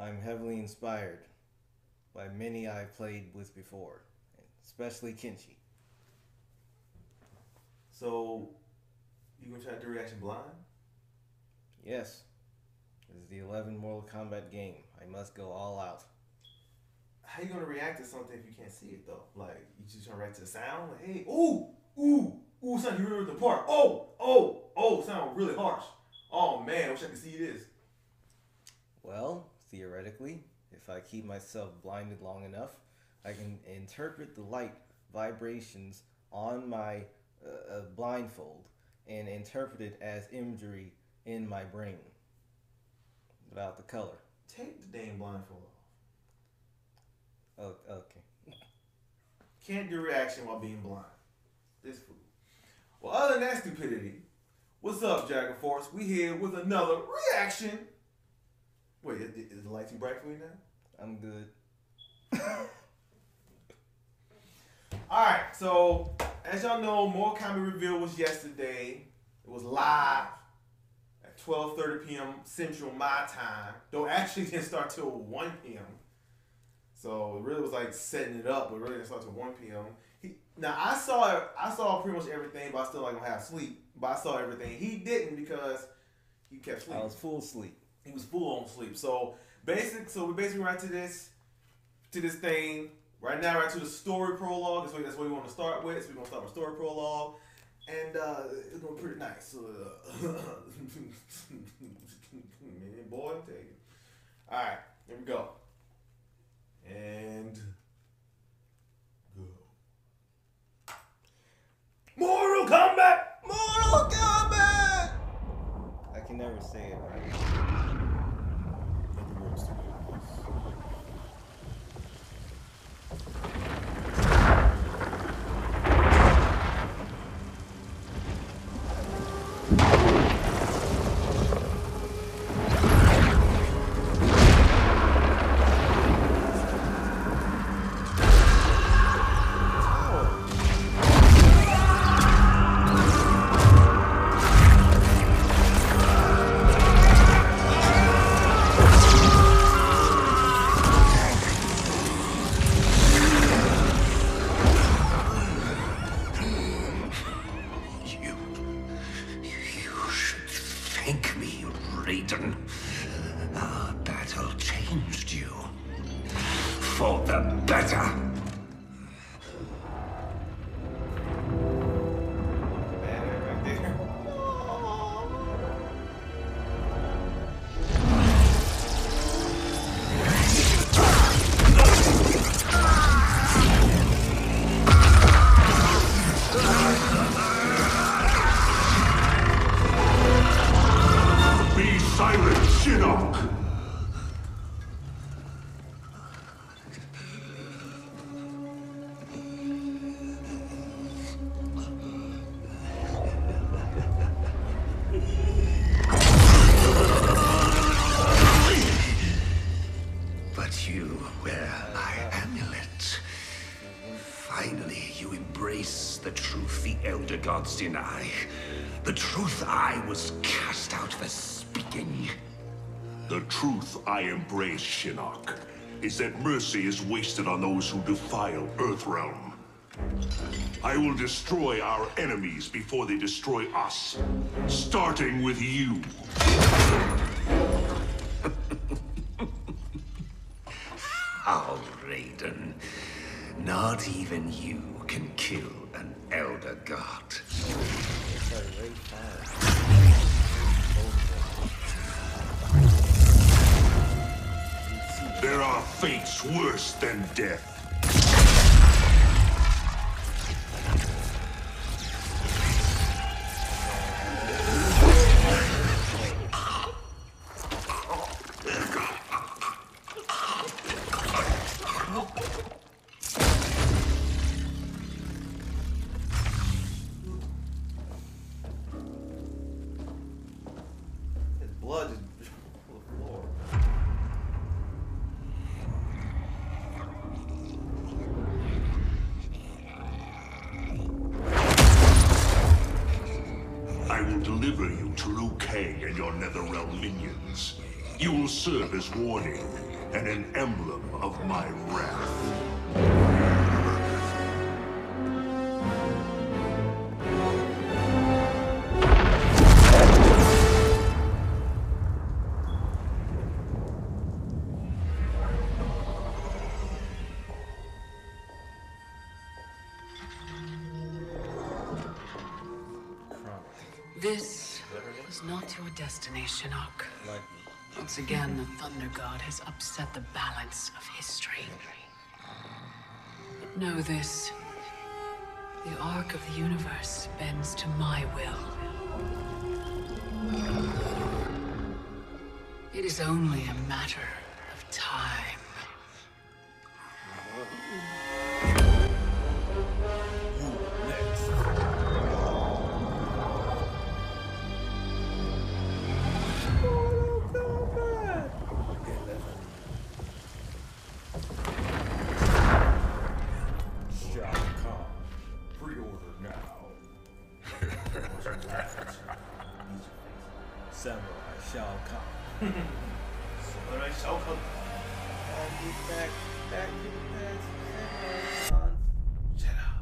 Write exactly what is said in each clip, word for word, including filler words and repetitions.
I'm heavily inspired by many I've played with before, especially Kenshi. So, you gonna try to do reaction blind? Yes, this is the eleventh Mortal Kombat game. I must go all out. How you gonna react to something if you can't see it though? Like, you just gonna react to the sound? Like, hey, ooh, ooh, ooh, son, you heard the part. Oh, oh, oh, sound really harsh. Oh man, I wish I could see this. Well, theoretically, if I keep myself blinded long enough, I can interpret the light vibrations on my uh, uh, blindfold and interpret it as imagery in my brain without the color. Take the damn blindfold off. Oh, okay. Can't do reaction while being blind. This fool. Well, other than that stupidity, what's up, Dragon Force? We here with another reaction. Wait, is, is the light too bright for you now? I'm good. Alright, so as y'all know, Mortal Kombat Reveal was yesterday. It was live at twelve thirty p.m. Central my time. Though actually didn't start till one p.m. So it really was like setting it up, but really didn't start till one p.m. He, now I saw I saw pretty much everything, but I still like gonna have sleep. But I saw everything. He didn't because he kept sleeping. I was full sleep. He was full on sleep. So basic. So we basically right to this, to this thing right now. Right to the story prologue. That's what that's what we want to start with. So we're gonna start with story prologue, and uh, it's going pretty nice. So, uh, boy, I'm telling you. All right, here we go. And go. Mortal Kombat. Mortal Kombat. I can never say it right. Let the words to it. Thank me, Raiden. Our battle changed you. For the better. Banner right there. Be silent, Shinnok! But you wear my amulet. Finally, you embrace the truth the Elder Gods deny. The truth I was cast out for speaking. The truth I embrace, Shinnok, is that mercy is wasted on those who defile Earthrealm. I will destroy our enemies before they destroy us, starting with you. How, Raiden? Not even you can kill an Elder God. There are fates worse than death. His blood is on the floor. I will deliver you to Liu Kang and your Netherrealm minions. You will serve as warning. and an emblem of my wrath. This was not your destination, Shinnok. Like, Once again, the Thunder God has upset the balance of history. But know this. The arc of the universe bends to my will. It is only a matter of time. Samurai Shao Kahn. Samurai Shao Kahn. Back, back to the past. Samurai Kahn. Shut up.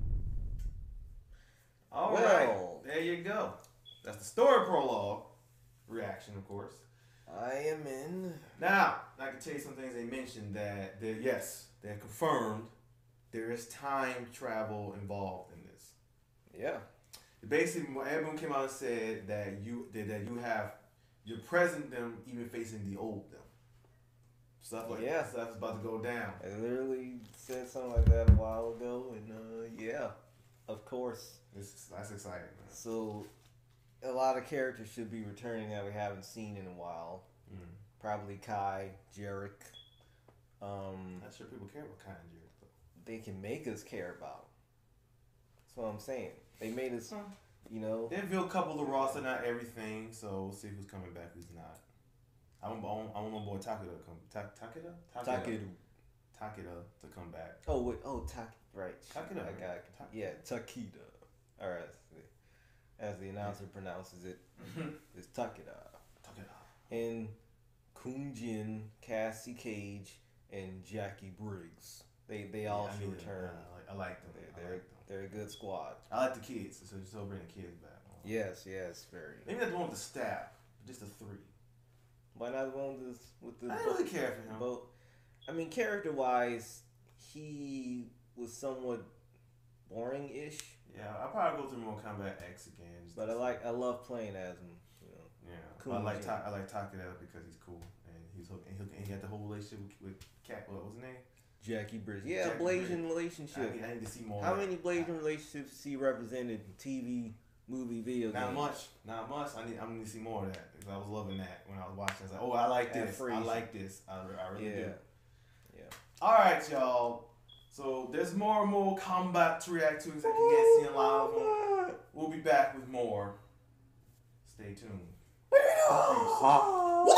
All Well. right, there you go. That's the story prologue reaction, of course. I am in. Now, I can tell you some things they mentioned that, they, yes, they're confirmed there is time travel involved in this. Yeah. Basically, everyone came out and said that you that, that you have your present them even facing the old them. Stuff like Yeah. that. Stuff's about to go down. I literally said something like that a while ago, and uh, yeah, of course. It's, that's exciting, man. So, a lot of characters should be returning that we haven't seen in a while. Mm. Probably Kai, Jarek. Um, Not sure people care about Kai and Jarek, though. they can make us care about. That's what I'm saying. They made us, Huh. you know. They revealed a couple of the roster, not everything, so we'll see who's coming back, who's not. I want, I want, I want my boy Takeda to come. Ta- Takeda? Takeru. Takeda to come back. Oh wait. Oh, Tak. Right. Takeda, I right? got. Ta- Yeah, Takeda. All right. As the announcer pronounces it, it's Takeda. Takeda. And Kunjin, Cassie Cage, and Jackie Briggs. They they all Yeah, I should mean, return. I like, I like them. They're I they're, like them. they're a good squad. I like the kids, so just bring the kids back. Yes, yes, very. Maybe that's the one with the staff, just the three. Why not the one with the, with the I didn't really care for him. both? I mean, character wise, he was somewhat boring ish. Yeah, I'll probably go through Mortal Kombat X again. just But to I see. like I love playing as him. You know. Yeah, Cool, I like yeah. Ta- I like Takeda because he's cool and he's hook- and he, and he had the whole relationship with, with Cat. What was his name? Jackie Briggs. Yeah, Jackie Blasian Briggs. relationship. I need, I need to see more. How of that. many Blasian relationships see represented in T V, movie, video Not games? much. Not much. I need. I need to see more of that because I was loving that when I was watching. I was like, oh, I like And this. I Frasier. like this. I, re- I really Yeah. do. Yeah. All right, y'all. So there's more and more combat to react to that you can't see live. We'll be back with more. Stay tuned. Peace.